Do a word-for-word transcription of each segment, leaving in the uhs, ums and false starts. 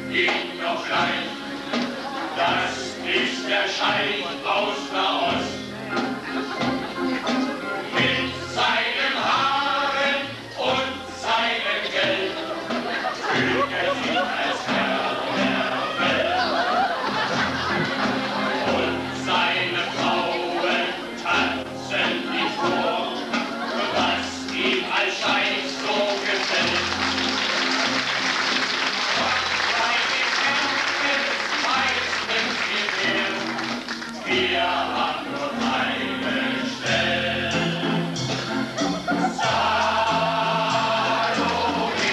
ihm noch gleich. Das ist der Scheich aus Nahost. Mit seinen Haaren und seinem Geld fühlt er sich als Herr der Welt. Und seine Frauen tanzen ihm vor, was ihm als Scheich so gefällt. Wir haben nur eine Stelle. Salome.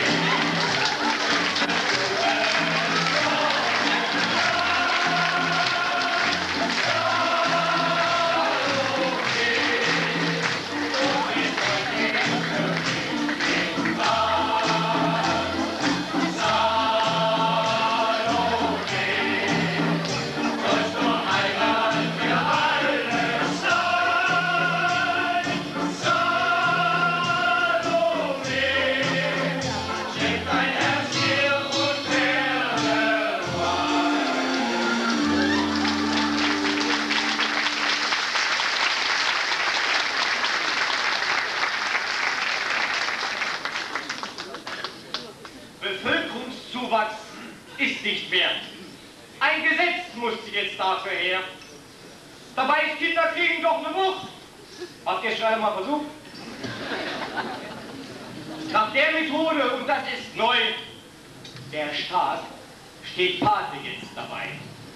Bevölkerungszuwachs ist nicht mehr. Ein Gesetz musste jetzt dafür her. Dabei ist Kinderkriegen doch eine Wucht. Habt ihr schon einmal versucht? Nach der Methode, und das ist neu, der Staat steht Pate jetzt dabei.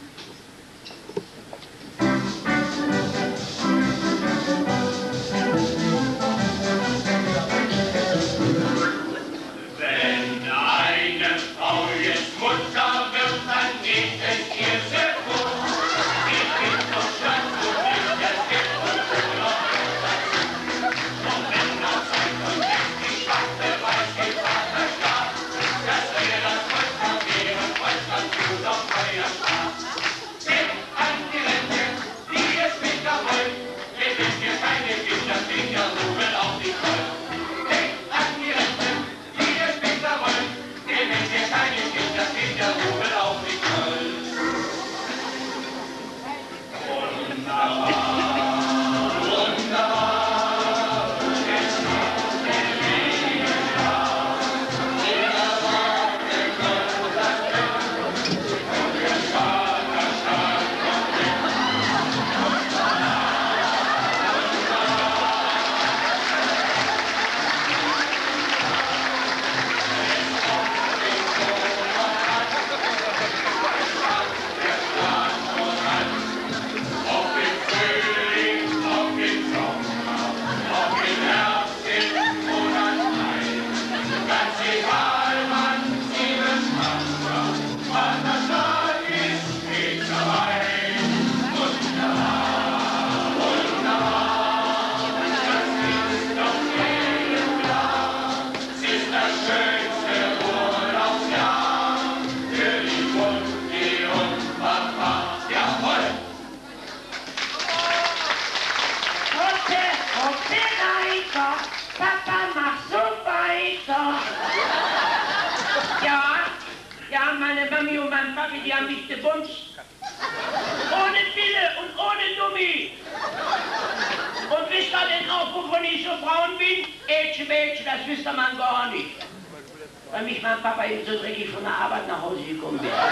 Wenn eine Frau jetzt Mutter wird, dann geht es ihr sehr gut. Sie kriegt vom Stadt so viel, das gibt und Urlaub. Und wenn nach sechsundsechzig schwachte weiß ihr Vater starb, dass wir das Volk noch wären, Volksland zu doch Feuer starb. Denkt an die Rente, die ihr später wollt, hättet ihr keine Kinder, Kinder ruhen auch nicht voll. Denkt an die Rente, die ihr später wollt, hättet ihr keine Kinder, Kinder ruhen auch nicht voll. Wunderbar, wunderbar. Papa, mach so weiter. Ja, ja, meine Mami und mein Papi, die haben mich gebumst. Ohne Pille und ohne Dummi. Und wisst ihr denn auch, wovon ich so braun bin? Ätche, Mädchen, das wisst ihr man gar nicht. Weil mich mein Papa eben so dreckig von der Arbeit nach Hause gekommen ist.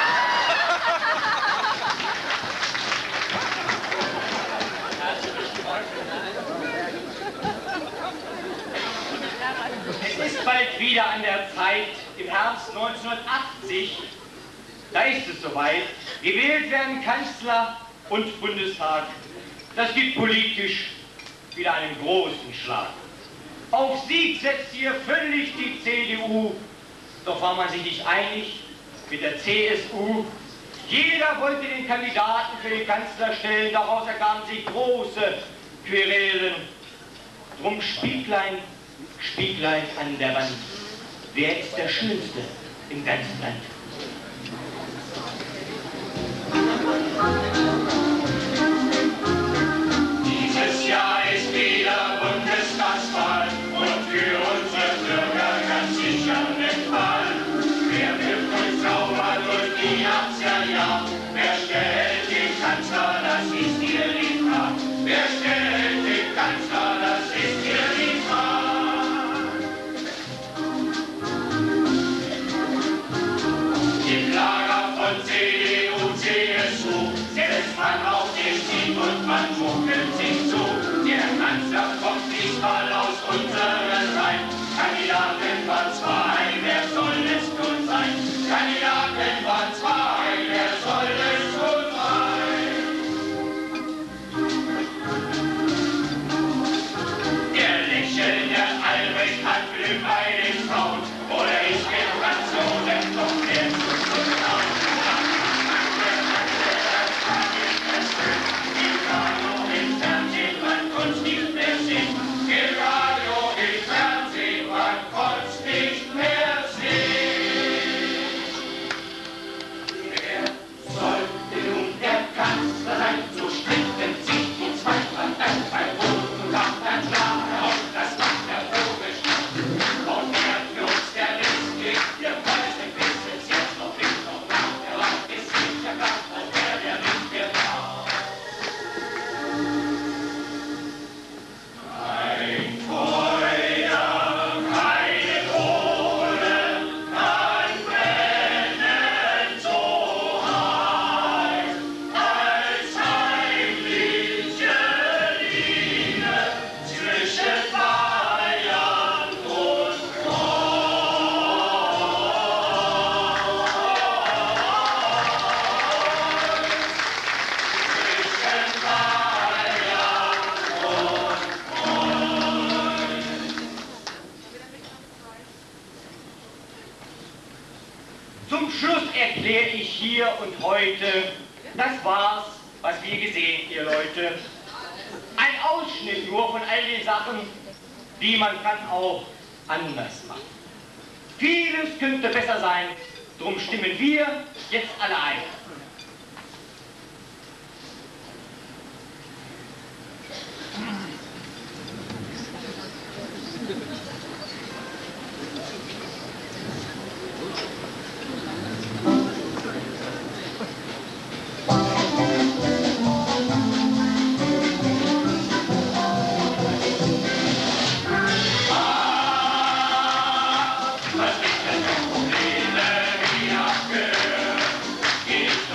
Es ist bald wieder an der Zeit, im Herbst neunzehnhundertachtzig, da ist es soweit, gewählt werden Kanzler und Bundestag. Das gibt politisch wieder einen großen Schlag. Auf Sieg setzt hier völlig die C D U, doch war man sich nicht einig mit der C S U. Jeder wollte den Kandidaten für die Kanzler stellen, daraus ergaben sich große Querelen. Drum Spieglein, Spieglein an der Wand, wer ist der Schönste im ganzen Land? Dieses Jahr ist wieder Bundestagswahl und für unsere Bürger ganz sicher eine Qual. Wer wird uns auf und C D U, C S U. Setzt man auf den Sieg und man munkelt sich zu. Der Kanzler kommt diesmal aus unseren Reihen. Kandidaten waren zwei, wer soll es nun sein? Kandidaten waren zwei, wer soll es nun sein? Der lächelnde Albrecht hat Glück bei den Frauen. Oder ich bin Franzosen, doch der Zug und Traum. Im Radio, im Fernsehen, man konnte nicht mehr sehen. Im Radio, im Fernsehen, man konnte nicht mehr sehen. Wer sollte nun der Kanzler sein? So stritten sich die zwei Parteien bei Boden, dann klar heraus, das macht der Vogel. Und wer für uns der Rest kriegt, wir wollen wissen es jetzt noch nicht, noch nach der Wahl ist sicher klar, dass wer der Richtige war. Kein Feuer, keine Kohle, kein Brennen so heiß, als heimliche Liebe zwischen Bayern und Zum Schluss erkläre ich hier und heute, das war's, was wir gesehen, ihr Leute. Ein Ausschnitt nur von all den Sachen, die man kann auch anders machen. Vieles könnte besser sein, drum stimmen wir jetzt alle ein. was ist denn für Probleme, wie abgehört? Geht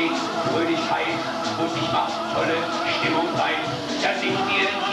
stets Fröhlichkeit, muss ich machtvolle Stimmung sein, dass ich mir